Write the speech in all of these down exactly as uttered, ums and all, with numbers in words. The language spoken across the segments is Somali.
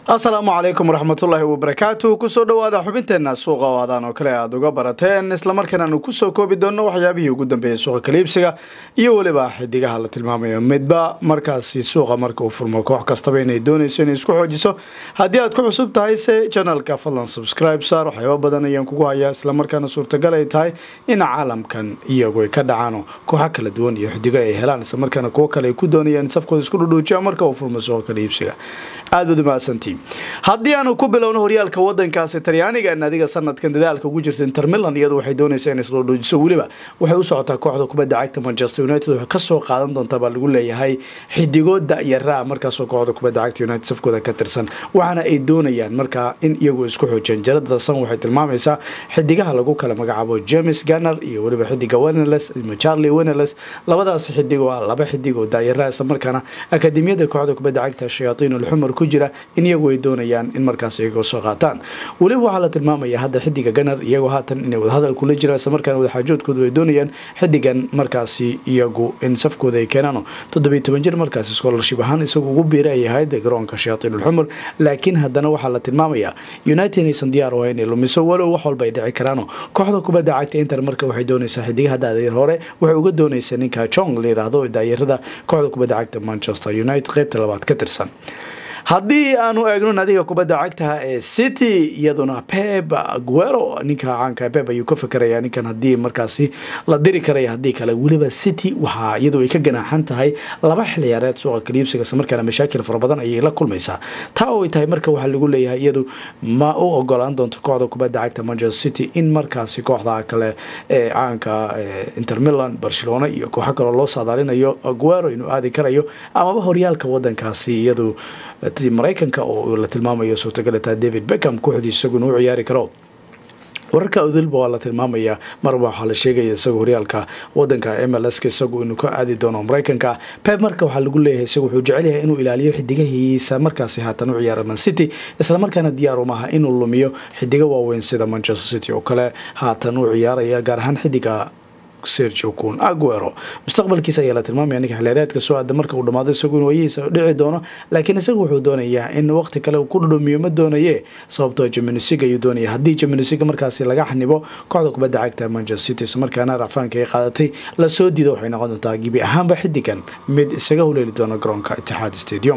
السلام عليكم ورحمة الله وبركاته كسو دوادا xubinteena suuqa waadaan oo kale aad uga barateen isla markaana aanu ku soo koobi doono waxyaabihii ugu dambeeyay suuqa kaliibsiga iyo waliba xidigaha la tilmaamayo midba markaasi suuqa marka uu furmo koox kastaba inay doonayso inay isku xoojiso haddii aad ku cusub tahay se channelka fadlan subscribe saar waxyaabo badan ayaan kugu hayaa isla markaana suurtagal ay tahay in caalamkan iyagu ay ka dhacaan kooxa kala duwan iyo xidiga ay helaan isla markaana kuwa kale ay ku doonayaan safkooda isku dhudhuujiya marka uu furmo suuqa kaliibsiga aad u mahadsantiin haddii aanu ku bilowno horyaalka wadankaasi Talyaaniga naadiga sanadkan dadaalka ugu jirta Inter Milan iyadoo waxay doonaysaa inay soo dhoojiso waliba waxay u socotaa kooxda kubadda cagta Manchester United waxay ka soo qaadan doontaa baa lagu leeyahay xidigooda yara markaas oo kooxda kubadda cagta United safkooda ka tirsan waxaana ay doonayaan marka in iyagu isku xoojiyaan jarada san waxay tilmaamaysaa xidigaha lagu kala magacaabo James Garner iyo waliba xidiga Wenales iyo Charlie Wenales labadaas xidig waa laba xidig oo daayira isla markaana akademiyada kooxda kubadda cagta Shayatiin al-Humar ku jira in iyagu ay doonayaan in markaas ay soo qaataan waliba waxa la tilmaamaya hadda xidiga Garner iyagu haatan inay wada hadal kula jiraan isla markaana wada xaajoodkoodu ay doonayaan xidigan markaasi iyagu in safkooda ay keenano toddoba iyo toban jir markaas scholarship ahaan isagu ugu biiray hay'adda garoonka Shayatiin al-Humar laakiin haddana waxa la tilmaamaya United ay san diyaar u inay lumiso walow wax walba ay dhici karaan kooxda kubadda cagta Inter marka waxay doonaysaa xidigaha daayir hore waxay uga doonaysaa ninka Chong la yiraahdo daayirada kooxda kubadda cagta Manchester United qaybta labaad ka tirsan haddii aanu eegno naadiga kubadda cagta ee City iyaduna Pep Guardiola ninka caanka Pep ayuu ka fikiraya ninkan hadii markaasi la diri karay hadii kale waliba City waxa iyadoo ay ka ganaxan tahay laba xiliyaareed suuqa kaliibsiga markaana mashaakil fara badan ayay la kulmaysaa taa oo ay tahay marka waxa lagu leeyahay iyadu ma u ogolaan doonto kooxda kubadda cagta Manchester City in markaasi kooxda kale ee caanka Inter Milan Barcelona iyo kooxo kale loo saadaalinayo Guardiola inuu aadi karayo ama horyaalka wadankaasi iyadu Mareykanka oo la tilmaamayo suurtagalta David Beckham kooxdiisa isaguna u ciyaari karo wararka udulba waa la tilmaamaya mar waxa la sheegay isagoo horyaalka wadanka M L S ka isagoo inuu ka aadi doono Mareykanka Pep marka waxa lagu leeyahay isagoo wuxuu jecel yahay inuu ilaaliyo xidigahiisa markaasi haatan u ciyaaro Man City isla markaana diyaar u maaha inuu lumiyo xidiga waaweyn sida Manchester City oo kale haatan u ciyaaraya gaar ahaan xidiga Sergio Kun Aguero mustaqbalkiisa ayaa la tilmaamaya ninka xilliyeedka soo aad marka uu dhamaado isagoo wayeysa dhici doono laakiin isagu wuxuu doonayaa in waqti kale uu ku dhumiyo ma doonaye sababtoo Champions League ayuu doonaya haddii Champions League markaasi laga xanibo kooxda kubadda cagta Manchester City markaana raafaanka ay qaadatay la soo diido waxay noqon doontaa gibi ahaanba xidigan mid isaga huleeli doona garoonka Etihad Stadium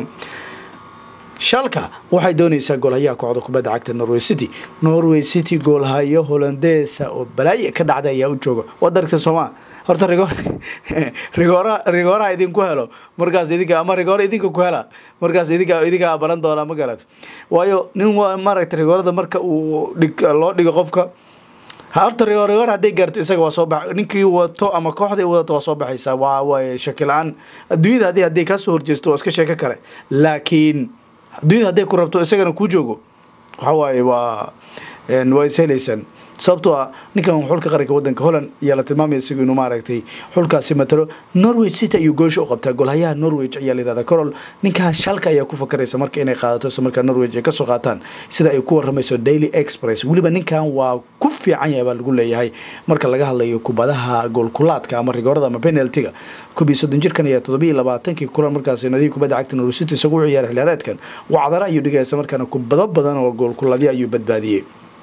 Schalke waxay doonaysaa goolhayaha kooxda kubadda cagta Norway City Norway City goolhayo Hollandeesa oo balay ka dhacday ayaa u jooga wadanka Soomaa horta rigoor rigoora rigoora idin ku helo markaas idinka ama rigoor idinka ku hela markaas idinka idinka balan doona ma garad waayo nin waa maragtay rigoorada marka uu dhig loo dhigo qofka horta rigoor rigoor haday gaarto isaga waa soo bax ninkii wato ama kooxda wadato waa soo baxaysa waa way shakilaan adduunyada hadii hadii ka soo horjeesto iska sheeko kale laakiin adduunyada haday ku rabto isagana ku joogo waxa waaye waa een way seelaysan sababtoo ah ninkan xulka qaranka wadanka Holland ayaa la tilmaamay isagu inuu maaragtay xulkaasi matalo Norway City ayuu goosho u qabtaa goolhayaha Norway ayaa la yiraahdaa Carol ninka Schalke ayaa ku fakaraysa marka inay qaadato marka Norway ay ka soo qaataan sida ay ku waramayso Daily Express waliba ninkan waa ku fiican yahay baa lagu leeyahay marka laga hadlayo kubadaha gool kulaadka ama rigoorada ama penalty-ga kubii soddon jirkan ayaa toddoba iyo labaatan kulan markaas naadiga kubadda cagta Norway City isagu u ciyaar xilaareedkan wacdara ayuu dhigaysa markaana kubada badan oo gool kulaadii ayuu badbaadiyay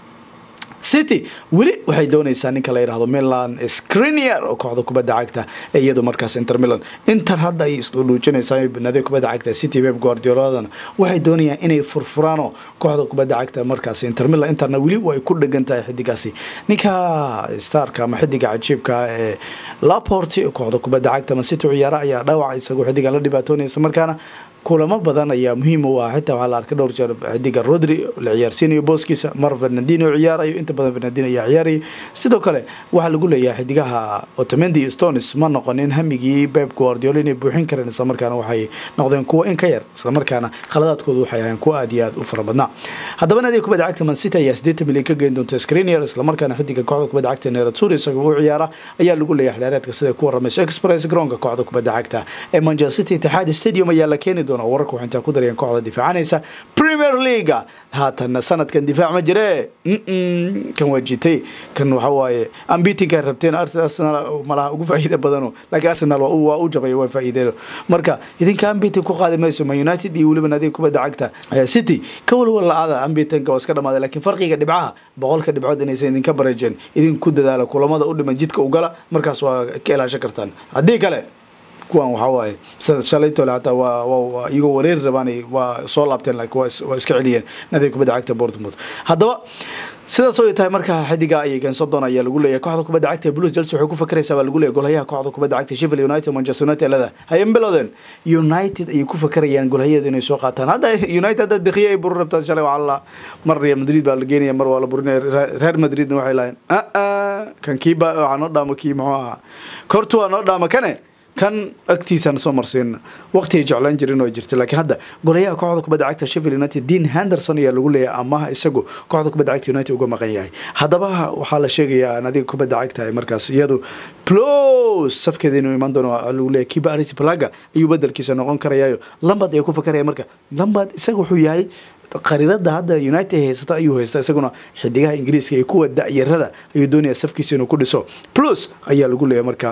City wali waxay doonaysaa ninka la yiraahdo Milan Skriniar oo kooxda kubadda cagta iyadoo markaas Inter Milan Inter hadda ay isku dhuujinaysaa naadiga kubadda cagta City Pep Guardiola waxay doonayaan inay furfuraano kooxda kubadda cagta markaas Inter Milan Interna wali way ku dhagantahay xidigaasi ninka starka ama xidiga cajiibka ee Laporte kooxda kubadda cagta Man City ciyaara ayaa dhaawac isagu xidigan la dhibaatoonaysa markaana kulamo badan ayaa muhiim u ah xitaa waxa la arkay dhowr jeer xidiga Rodri la ciyaarsiinayo booskiisa mar Fernandinho ciyaarayo inta badan Fernandinho ayaa ciyaarayay sidoo kale waxa lagu leeyahay xidigaha Otamendi iyo Stones ma noqonin hamigii Pep Guardiola inay buuxin kareen isla markaana waxay noqdeen kuwa in ka yar isla markaana khaladaadkoodu waxay ahaayeen kuwa aad iyo aad u fara badnaa haddaba naadiga kubadda cagta Man City ayaa siddeetan milyan ka geyn doonta Skriniar isla markaana xidiga kooxda kubadda cagta Nerazzurri isagoo u ciyaara ayaa lagu leeyahay xilaareedka sida ku waramayso Express garoonka kooxda kubadda cagta ee Manchester City Etihad Stadium ayaa la keenay doonaa wararka waxay intaa ku darayeen kooxda difaacanaysa Premier League haatan sanadkan difaac ma jire kan wajitay kan waxa waaye ambiting ka rabteen Arsenal malaha ugu faa'iido badan laakiin Arsenal waa u jabay waa faa'iido marka idinka ambiting ku qaaday mayso Man United iyo waliba nadiif kubadda cagta City ka wala aada ambiting ka iska dhamaaday laakiin farqiga dhibcaha boqolka dhibcood inaysan idinka bareejeen idinku dadaalo kulamada u dhiman jidka u gala markaas waa ka ilaashan kartaan hadii kale kuwan waxa waaye shalayto laata waa waa iyagu wareer rabaanay waa soo laabteen laakiin waa iska celiyeen nadiif kubadda cagta Bournemouth haddaba sidaas oo tahay marka xidiga ay keensan doona ayaa lagu leeyahay kooxda kubadda cagta Blues Chelsea waxay ku fakaraysaa baa lagu leeyahay golayaha kooxda kubadda cagta Sheffield United Manchester United lada hayan bilowden United ay ku fakarayaan golayadeeda inay soo qaataan hadda United hadda daqiiqo ay bur rabtaan shalay waa Allah mar Real Madrid baa la geenaya mar waa la burinay Real Madrid waxay lahayn a kan kiiba waxaan oo dhaamo kii muxuu ahaa Courtois noo dhaamo kane kan agtiisan soo marsiin waqti ay jeclaan jireen oo jirtay laakiin hadda golayaha kooxda kubadda cagta Sheffield United Dean Henderson ayaa lagu leeyahay ama isagu kooxda kubadda cagta United uga maqan yahay haddaba waxaa la sheegayaa nadiga kubadda cagta ay markaas iyadu plus safkeeda inuu iman doono lagu leeyahay Kiba Arrizabalaga ayuu bedelkiisa noqon karayaayo Lampard ayaa ku fakaraya marka Lampard isagu wuxuu yahay qariirada hadda United haysata ayuu haysta isaguna xidigaha Ingiriiska ee kuwa da'yarada ayuu doonaya safkiisa inuu ku dhiso plus ayaa lagu leeyahay marka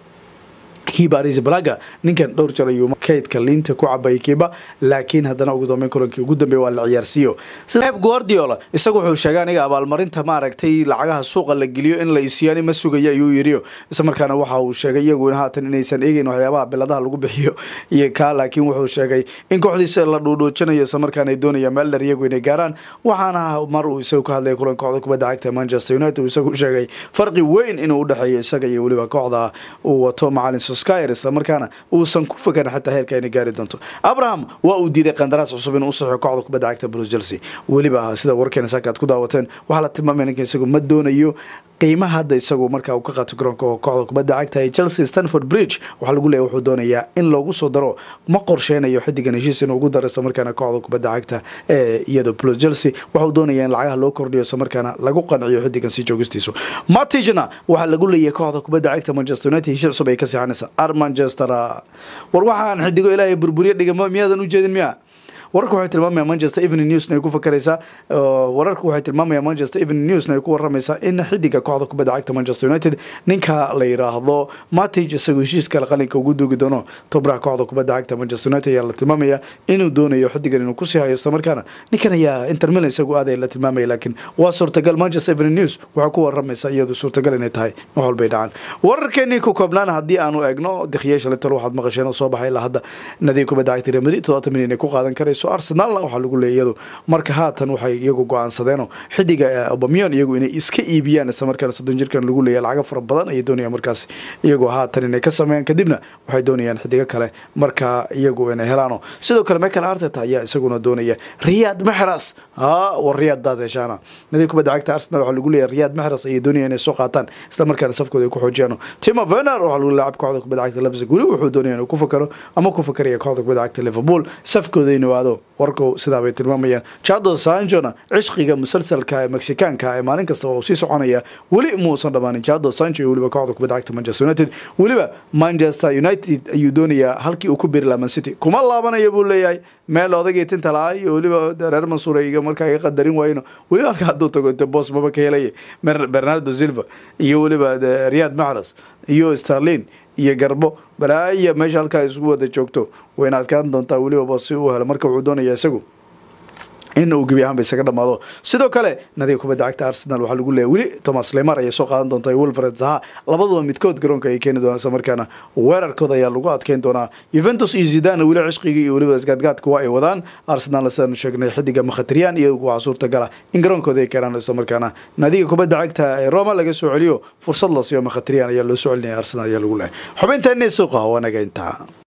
Kiba Arrizabalaga ninkan dhowr jeer ayuu kaydka liinta ku cabay Kiba laakiin haddana ugu dambeyn kulankii ugu dambeeyay waa la ciyaarsiyo Pep Guardiola isagu wuxuu sheegay aniga abaalmarinta ma aragtay lacagaha suuqa la geliyo in la isiyaan ma sugayo ayuu yiri isla markaana waxa uu sheegay iyagu in haatan inaysan eegin waxyaabaha biladaha lagu bixiyo iyo ka laakiin wuxuu sheegay in kooxdiisa la dhuudhuujinayo isla markaana ay doonayaan meel dheer iyagu inay gaaraan waxaana mar uu isagu ka hadlay kulanka kooxda kubadda cagta Manchester United uu isagu sheegay farqi weyn inuu u dhaxeeyo isaga iyo waliba kooxda uu wato macallin Solskjaer isla markaana uusan ku fakan xataa heerka ay gaari doonto Abraham waa uu diiday qandaraas cusub inuu saxo kooxda kubadda cagta Blues Chelsea waliba sida warkeena saakaad ku daawateen waxa la tilmaamay in isagu ma doonayo qiimaha hadda isagu marka uu ka qaato garoonka kooxda kubadda cagta ee Chelsea Stamford Bridge waxa lagu leeyahay wuxuu doonayaa in loogu soo daro ma qorsheenayo xidigan heshiis inuu ugu daro isla markaana kooxda kubadda cagta ee iyada Blues Chelsea waxa uu doonayaa in lacagaha loo kordhiyo isla markaana lagu qanciyo xidigan si joogistiisu Matijna waxa lagu leeyahay kooxda kubadda cagta Manchester United heshiis cusub ay ka saxanaysaa Manchester war waxaan xidigo ilaahay burburiye dhigamo miyadan u jeedin miya wararku waxay tilmaamayaan Manchester Evening News inay ku fakaraysaa wararku waxay tilmaamayaan Manchester Evening News inay ku waramaysaa in xidiga kooxda kubadda cagta Manchester United ninka la yiraahdo Matic isagu heshiiska qalinka ugu duugi doono tobraha kooxda kubadda cagta Manchester United ayaa la tilmaamaya inuu doonayo xidigan inuu ku sii hayo isla markaana ninkan ayaa Inter Milan isagu aaday la tilmaamay laakiin waa suurtagal Manchester Evening News waxa ku waramaysaa iyadu suurtagal inay tahay wax walba dhacaan wararkeeni ku koobnaan hadii aanu eegno dikhiyasha la talo waxaad maqasheen oo soo baxay la hadda nadiif kubadda cagta Real Madrid todobaatan milyan ku qaadan karayso Arsenal waxa lagu leeyahay marka haatan waxay iyagu go'aansadeen xidiga Aubameyang iyagu inay iska iibiyaan isla markaana soddon jirkan lagu leeyahay lacag fara badan ay doonayaan markaas iyagu haatan inay ka sameeyaan kadibna waxay doonayaan xidiga kale marka iyagu inay helaano sidoo kale Mikel Arteta ayaa isaguna doonaya Riyad Mahrez ha war Riyad daadashana nadiif kubadda cagta Arsenal waxa lagu leeyahay Riyad Mahrez ay doonayaan inay soo qaataan isla markaana safkooda ku xoojiyaan Timo Werner waxa lagu laacib kooxda kubadda cagta Leipzig wuxuu doonayaan inuu ku fakaro ama ku fakaraya kooxda kubadda cagta Liverpool safkooda inuu aado warku sida bay tilmaamayaan Jadon Sancho cishqiga musalsalka ee Mexicaanka ee maalin kasta oo sii soconaya wali muusan dhamaanin Jadon Sancho waliba kooxda kubadda cagta Manchester United waliba Manchester United ayuu doonayaa halkii uu ku biiri lahaa Man City kuma laabanayo buu leeyahay meel odagay tinta laay waliba reer Mansour ay markaa ay qadarin waayno waliba ka haduu tago inta boss maba ka helay Bernardo Silva iyo waliba Riyad Mahrez iyo Sterling iyo Garbo balaaya meesha halka isugu wada joogto waynaad ka doontaa waliba boss uu helo marka wuxuu doonayaa isagu in uu gabi ahaan bay isaga dhamaado sidoo kale nadiif kubadda cagta Arsenal waxa lagu leeyahay wali Thomas Lemar ayaa soo qaadan doonta Wolves Zaha labadaba midkood garoonka ay keenay doonaan markaana weerarkooda ayaa lagu adkeyn doonaa Juventus iyo Zidane wali cishqiga iyo waliba isgaadgaadka waa ay wadaan Arsenal sidaan sheegnay xidiga Mkhitaryan iyo waa suurtagal in garoonkooda ay keenaan isla markaana nadiif kubadda cagta ee Roma laga soo celiyo fursad la siiyo Mkhitaryan ayaa loo soo celinaya Arsenal ayaa lagu leeyahay xubinteena suuqa wanaga inta